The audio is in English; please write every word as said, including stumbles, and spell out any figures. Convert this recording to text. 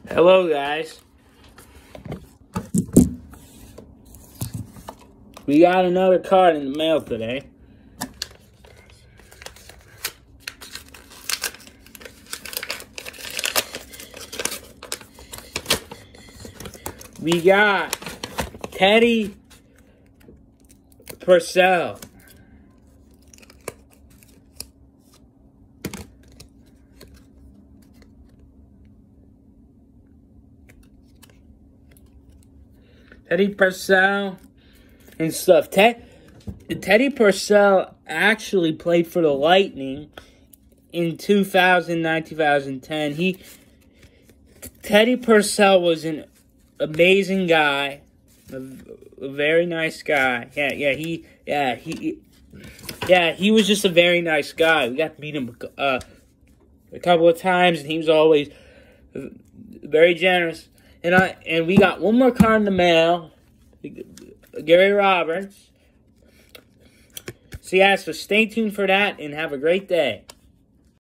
Hello, guys. We got another card in the mail today. We got Teddy Purcell. Teddy Purcell and stuff. Ted, Teddy Purcell actually played for the Lightning in two thousand nine, two thousand ten. He, Teddy Purcell was an amazing guy, a, a very nice guy. Yeah, yeah, he, yeah, he, yeah, he was just a very nice guy. We got to meet him uh, a couple of times, and he was always very generous. And I and we got one more card in the mail, Gary Roberts. So yeah, so stay tuned for that and have a great day.